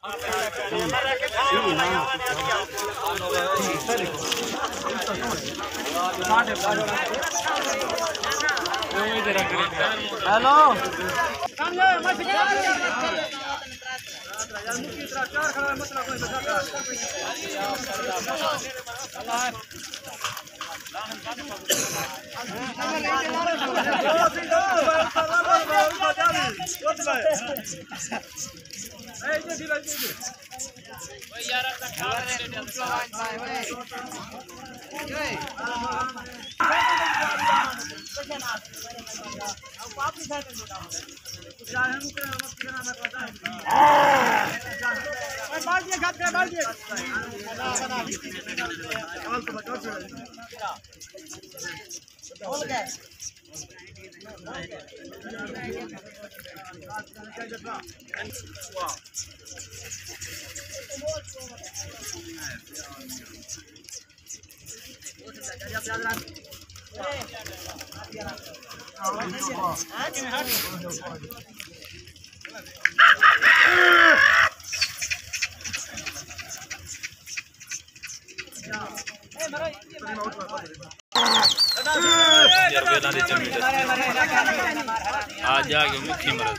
Hello आज जाके मुखी मरद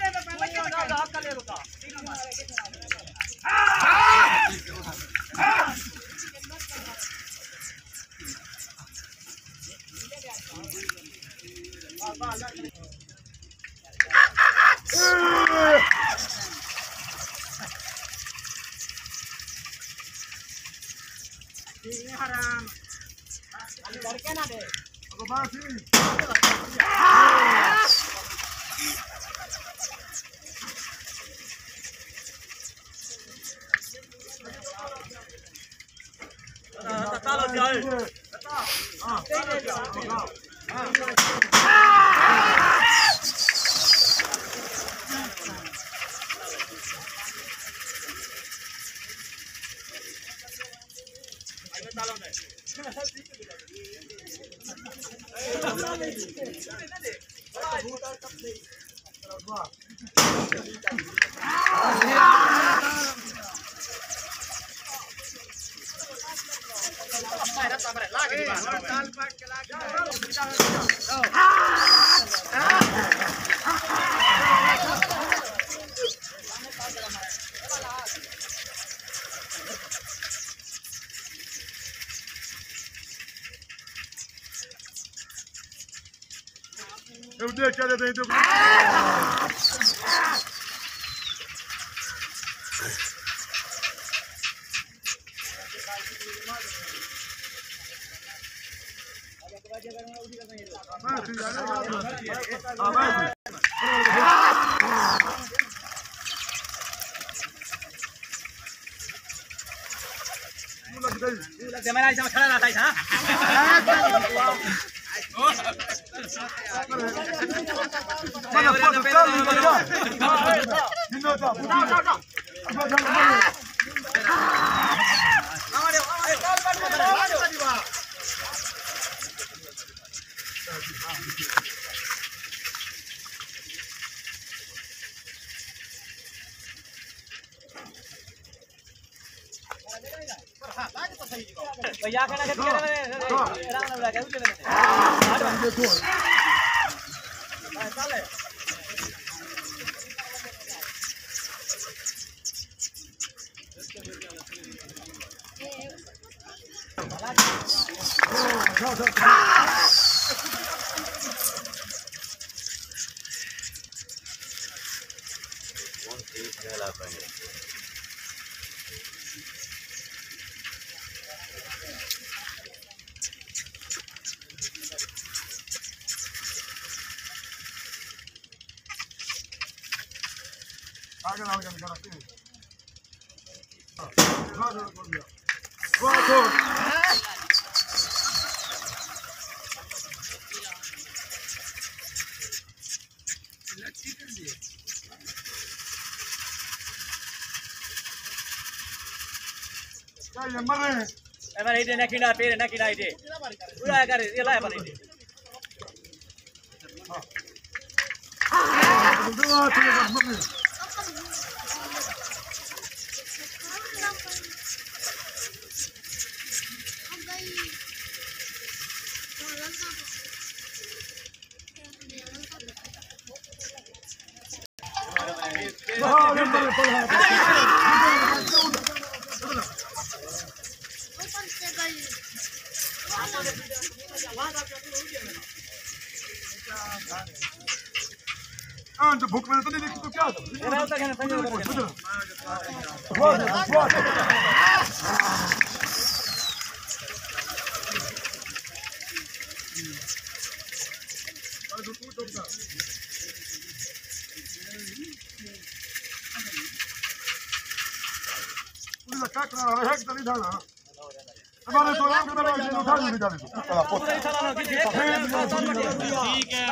Emang ide nak kena pere nak kena ide. Udah agar dia lah apa ide. तो भूख में तो नहीं देखी तो क्या हमारे तो उठा नहीं जाने ठीक है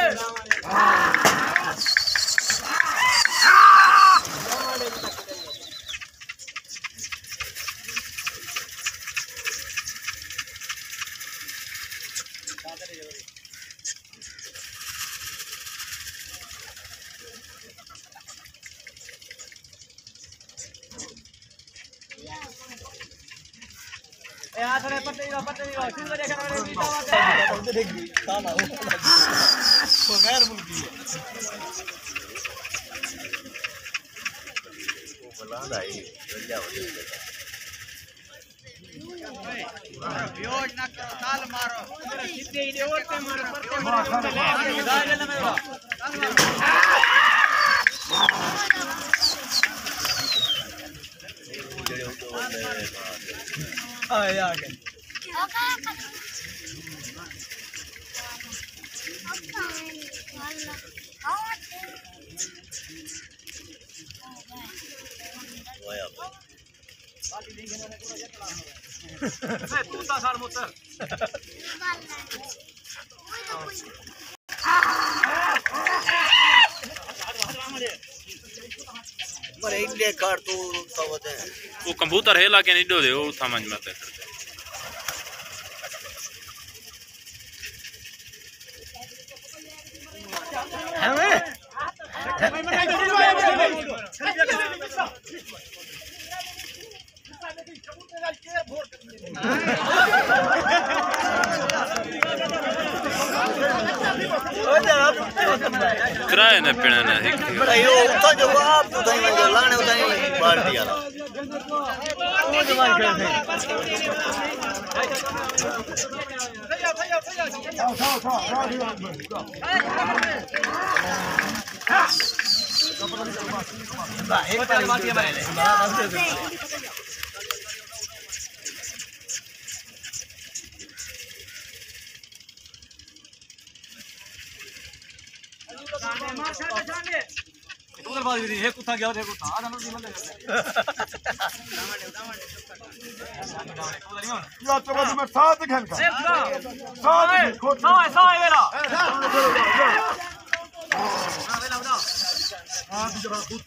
वो कबूतर है लाके नहीं दो दे वो समझ में आता है किराए ने पीने ने बड़ा यो तो जो आप तो लाने उताई पार्टी वाला वो जवान करते एक बार बात ये मारे उधर बात भी है कुत्ता गया देखो था आधा नहीं मिल या तो मैं साथ खेल का साथ खोट साए वेला हां जरा खुद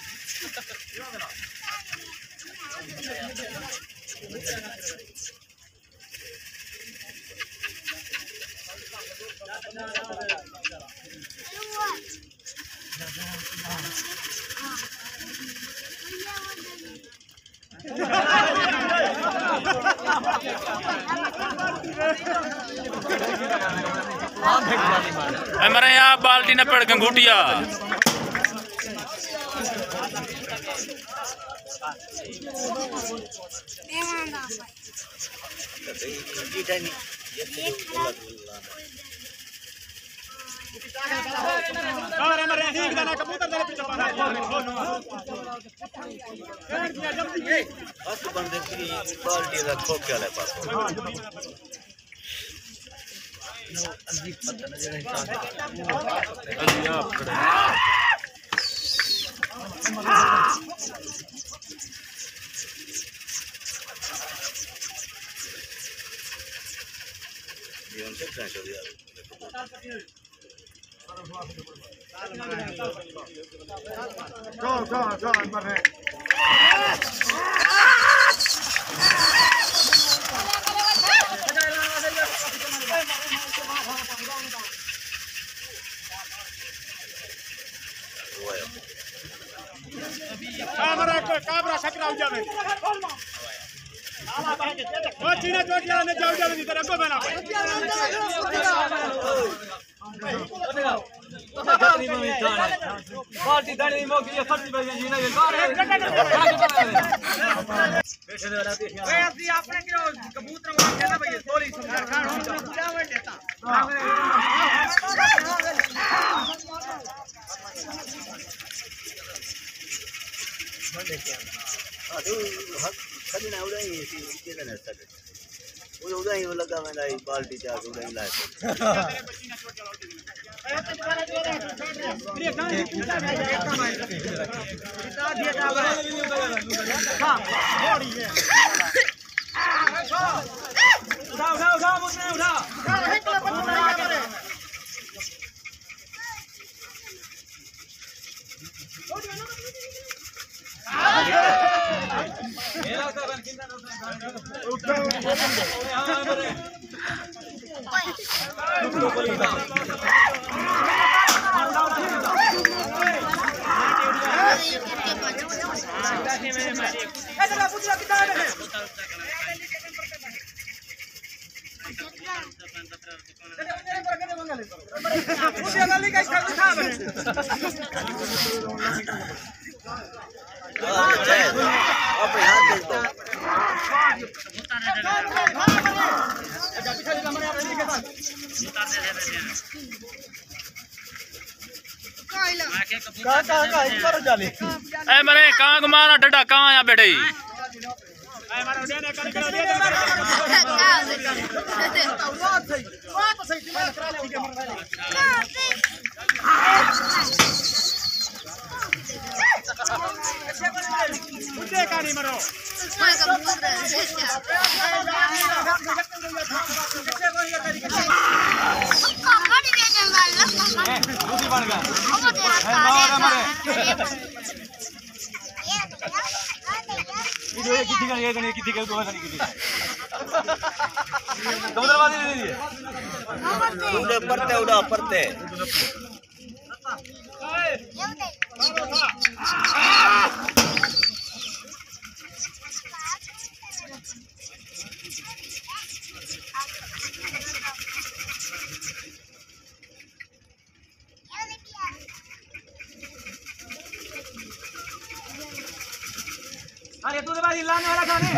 हमारे यहाँ बाल्टी न पड़ गंगूटिया बंदे पार्टी रखो क्या ले पास जीवन से फ्रेश हो गया go मरे काबरा सकरा जावे ओ चीना चोट जाने जाओ जावे नहीं तेरे को बना बाल्टी दाने मोगी ये फर्जी बजे जी ना ये बैठे दे रात ए असली आपने क्यों कबूतर मारते ना भई थोड़ी समझा खान पूरा में देता खाली ना उड़ाई के ना सके वो उड़ाई वो लगा मैं लाई बाल्टी चा उड़ाई लाए अपने हाथ दे दो ए मरे कांग मारा डडा कहां या बैठे परते उड़ा परते अरे तू बाजी लाने वाला था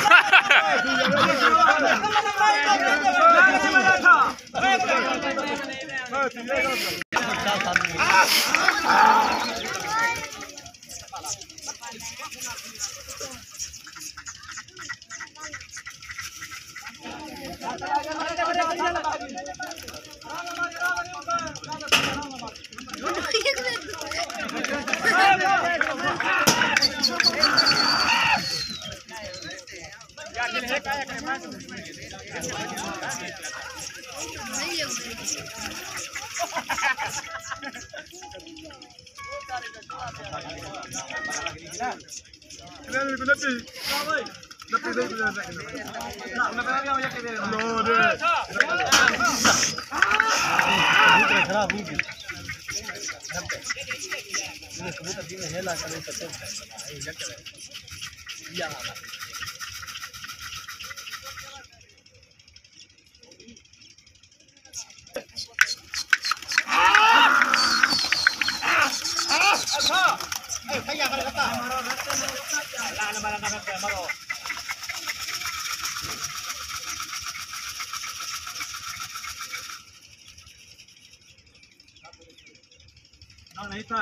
नहीं था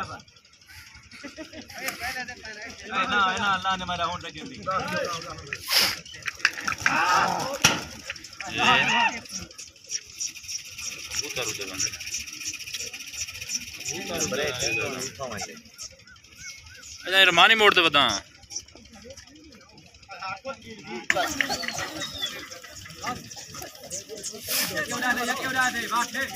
ना अल्लाह ने मेरा होंडा के दी उतर उतर बंदे अच्छा रमानी मोड़ ते बता क्यों दे बात है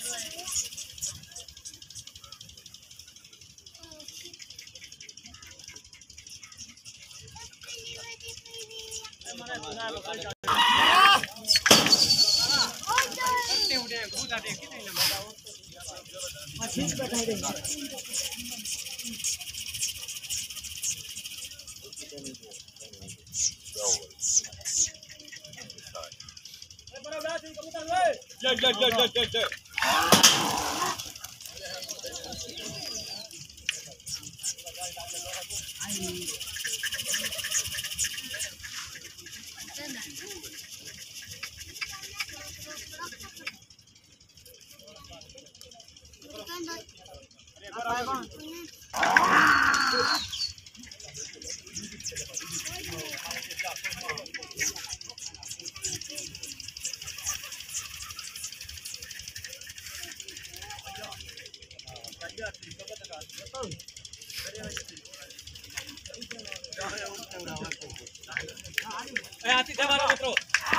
आती दबारा मित्रों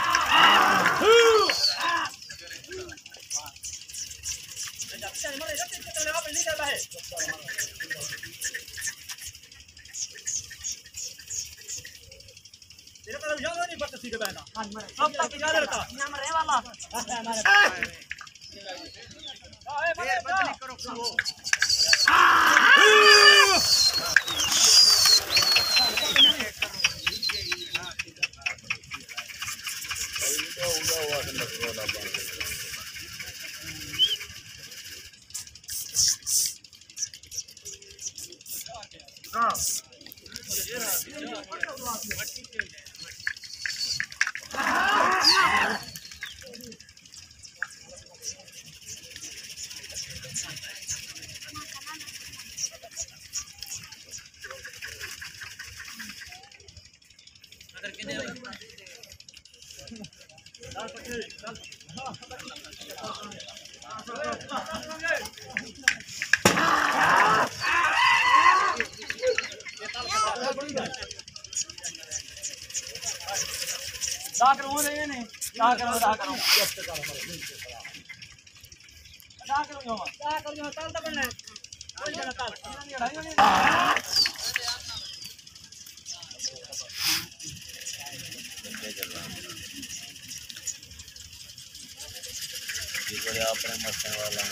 अपने मस्तान वाला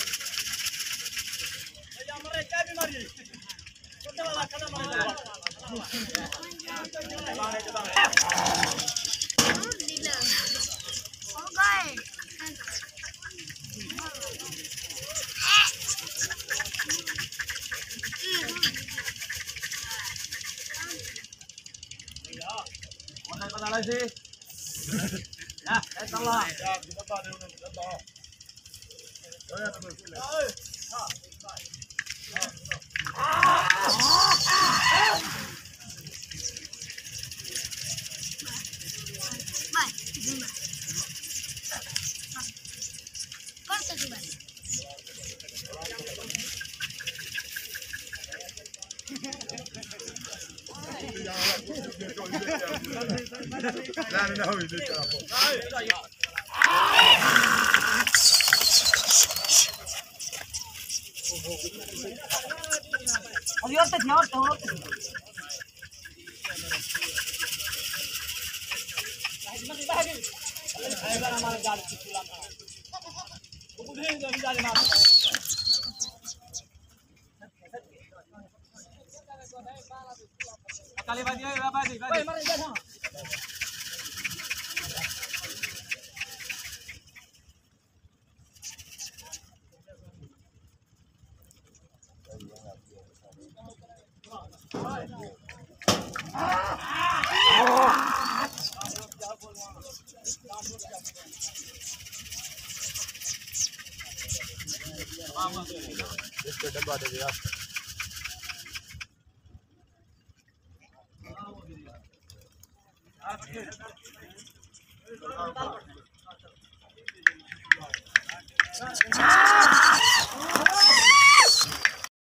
इसको डब्बा दे दिया Ah!